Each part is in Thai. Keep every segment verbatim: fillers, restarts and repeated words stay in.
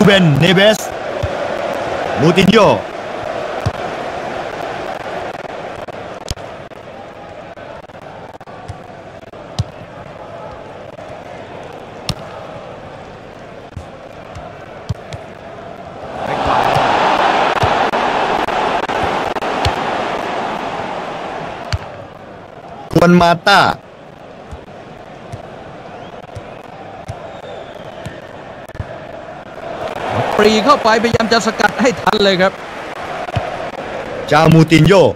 เบนเนเวสมูตินโญ่ควนมาต้าปรีเข้าไปพยายามจะสกัดให้ทันเลยครับจามูตินโญ่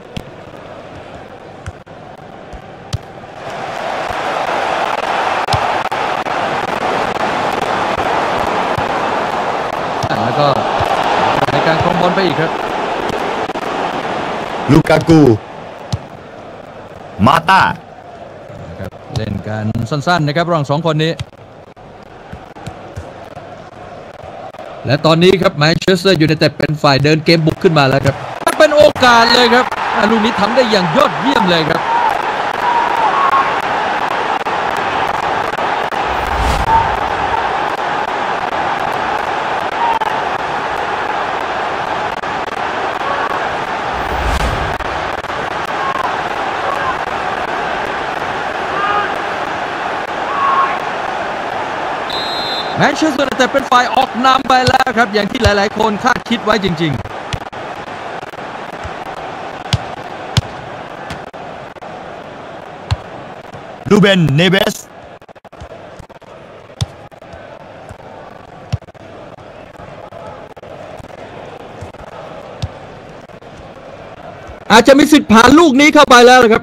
แล้วก็ในการครองบอลไปอีกครับลูกากูมาต้าครับเล่นกันสั้นๆนะครับระหว่างสองคนนี้และตอนนี้ครับแมนเชสเตอร์ยูไนเต็ดเป็นฝ่ายเดินเกมบุกขึ้นมาแล้วครับเป็นโอกาสเลยครับลูกนี้ทำได้อย่างยอดเยี่ยมเลยครับแมนเชสเตอร์ยูไนเต็ดเป็นฝ่ายออกนำไปแล้วครับอย่างที่หลายๆคนคาดคิดไว้จริงๆลูเบนเนเวสอาจจะมีสิทธิ์ผ่านลูกนี้เข้าไปแล้วนะครับ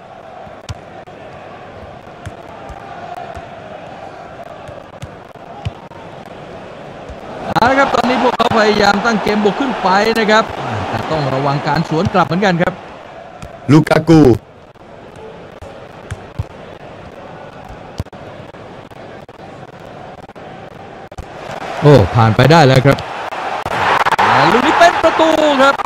นะครับตอนนี้พวกเขาพยายามตั้งเกมบุกขึ้นไปนะครับแต่ต้องระวังการสวนกลับเหมือนกันครับลูกากูโอ้ผ่านไปได้แล้วครับลูกนี้เป็นประตูครับ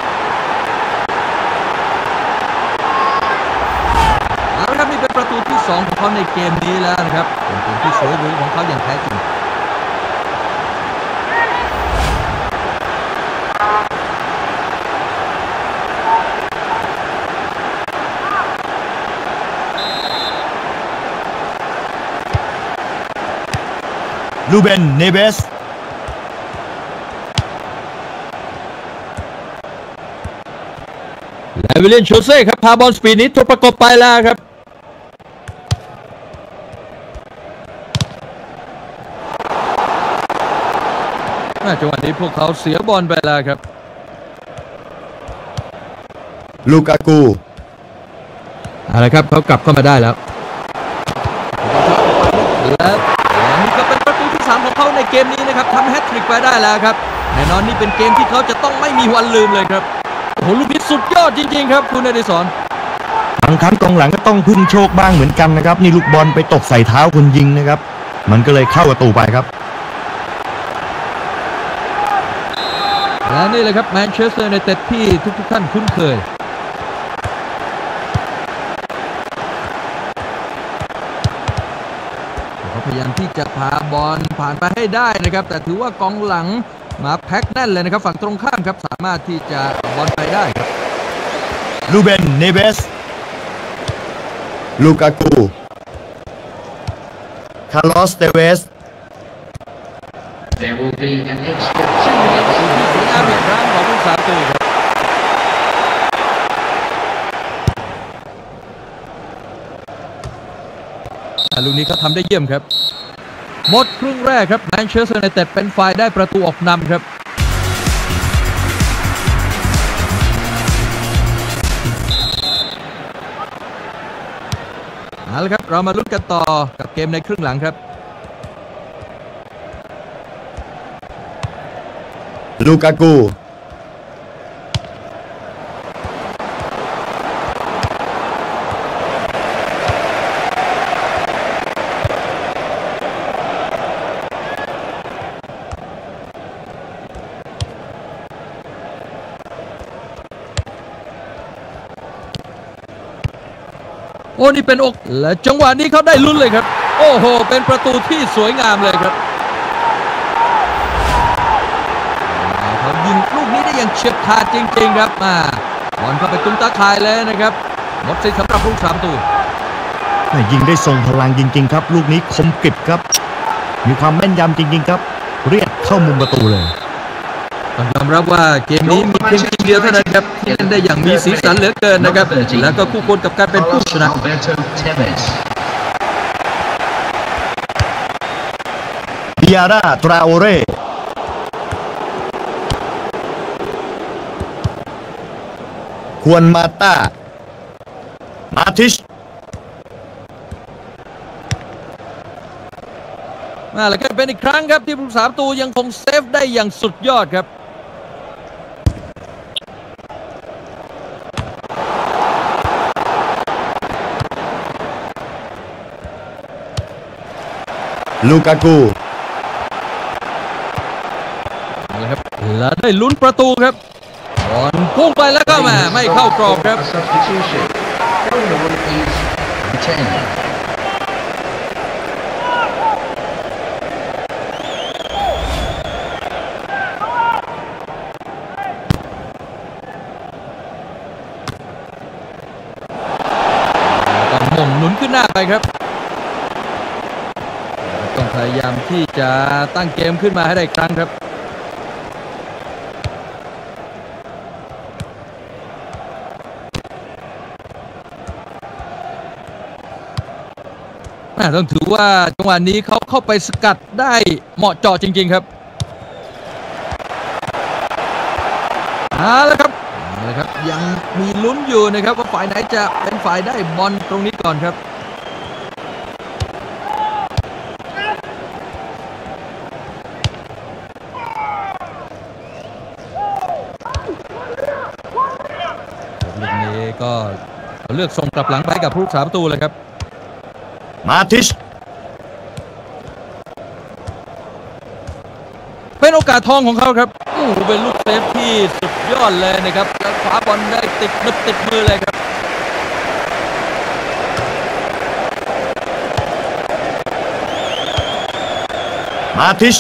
เอาละครับนี่เป็นประตูที่สองของเขาในเกมนี้แล้วนะครับเป็นเกมที่สวยหรูของเขาอย่างแท้จริงลูเบนเนเวสและวิลเลียนโชเซ่ครับพาบอลสปีดนี้ถูกประกบไปแล้วครับจังหวะนี้พวกเขาเสียบอลไปแล้วครับลูกากูอะไรครับเขากลับเข้ามาได้แล้วและนี่ก็เป็นประตูที่สามของเขาในเกมนี้นะครับทำแฮตทริกไปได้แล้วครับแน่นอนนี่เป็นเกมที่เขาจะต้องไม่มีวันลืมเลยครับโอ้โหลูกนี้สุดยอดจริงๆครับคุณอดิศรบางครั้งกองหลังก็ต้องพึ่งโชคบ้างเหมือนกันนะครับนี่ลูกบอลไปตกใส่เท้าคนยิงนะครับมันก็เลยเข้าประตูไปครับและนี่แหละครับแมนเชสเตอร์ยูไนเต็ดที่ทุกๆท่านคุ้นเคยเขาพยายามที่จะพาบอลผ่านไปให้ได้นะครับแต่ถือว่ากองหลังมาแพ็คแน่นเลยนะครับฝั่งตรงข้ามครับสามารถที่จะบอลไปได้ครับลูเบนเนเวสลูกากูคาร์ลอสเตเวส There will be an extra two minutesที่สวยงามอีกครั้งของผู้สาประตูครับลูกนี้เขาทำได้เยี่ยมครับหมดครึ่งแรกครับแมนเชสเตอร์ยูไนเต็ดเป็นฝ่ายได้ประตูออกนำครับเอาละครับเรามาลุ้นกันต่อกับเกมในครึ่งหลังครับลูกากูโอ้นี่เป็นอกและจังหวะนี้เขาได้ลุ้นเลยครับโอ้โหเป็นประตูที่สวยงามเลยครับเฉียบขาดจริงๆครับมาบอลเข้าไปตุ้มตาข่ายแล้วนะครับหมดสิทธิ์สำหรับลูกสามประตูยิงได้ทรงพลังจริงๆครับลูกนี้คมกริบครับมีความแม่นยำจริงๆครับเรียกเข้ามุมประตูเลยต้องยอมรับว่าเกมนี้มีเพียงทีมเดียวเท่านั้นครับที่เล่นได้อย่างมีสีสันเหลือเกินนะครับแล้วก็คู่ควรกับการเป็นผู้ชนะดิอาร่า ตราโอเร่ควรมาต้ามาทิชมาแล้วก็เป็นอีกครั้งครับที่ผู้สามตูยังคงเซฟได้อย่างสุดยอดครับลูกากูนะครับแล้วได้ลุ้นประตูครับบอลพุ่งไปแล้วก็มาไม่เข้ากรอบครับต้องหม่งหนุนขึ้นหน้าไปครับต้องพยายามที่จะตั้งเกมขึ้นมาให้ได้ครั้งครับต้องถือว่าจังหวะนี้เขาเข้าไปสกัดได้เหมาะเจาะจริงๆครับเอาละครับเอาละครับยังมีลุ้นอยู่นะครับว่าฝ่ายไหนจะเป็นฝ่ายได้บอลตรงนี้ก่อนครับลูกนี้ก็เลือกส่งกลับหลังไปกับผู้รักษาประตูเลยครับมาทิชเป็นโอกาสทองของเขาครับโอ้เป็นลูกเซฟที่สุดยอดเลยนะครับแล้วขวาบอลได้ติดนึบติดมือเลยครับมาทิช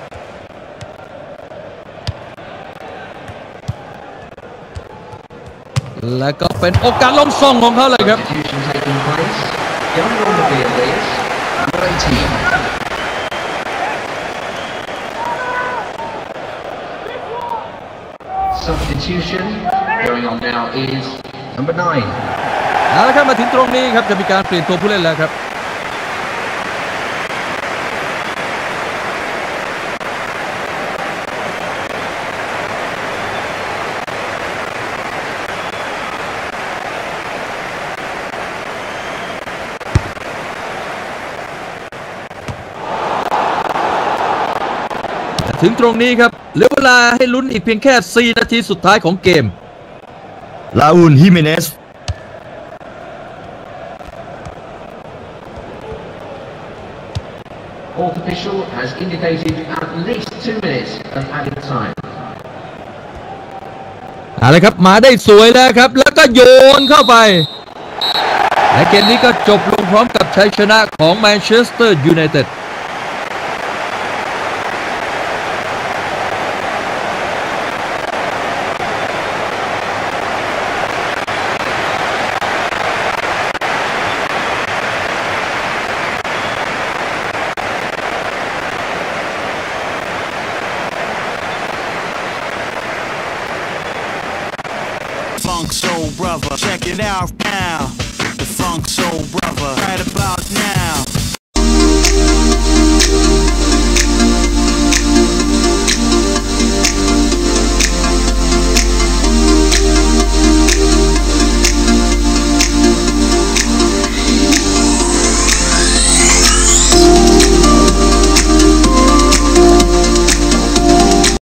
แล้วก็เป็นโอกาสล้มส่งของเขาเลยครับ Substitution going on now is number nine. เอาละครับมาถึงตรงนี้ครับจะมีการเปลี่ยนตัวผู้เล่นแล้วครับถึงตรงนี้ครับเหลือเวลาให้ลุ้นอีกเพียงแค่สี่นาทีสุดท้ายของเกมลาอูล ฮิเมเนส Fourth official has indicated at least two minutes of added time. เอาละครับมาได้สวยแล้วครับแล้วก็โยนเข้าไปและเกมนี้ก็จบลงพร้อมกับชัยชนะของแมนเชสเตอร์ยูไนเต็ด Funk Soul Brother, check it out now. The Funk Soul Brother, right about now.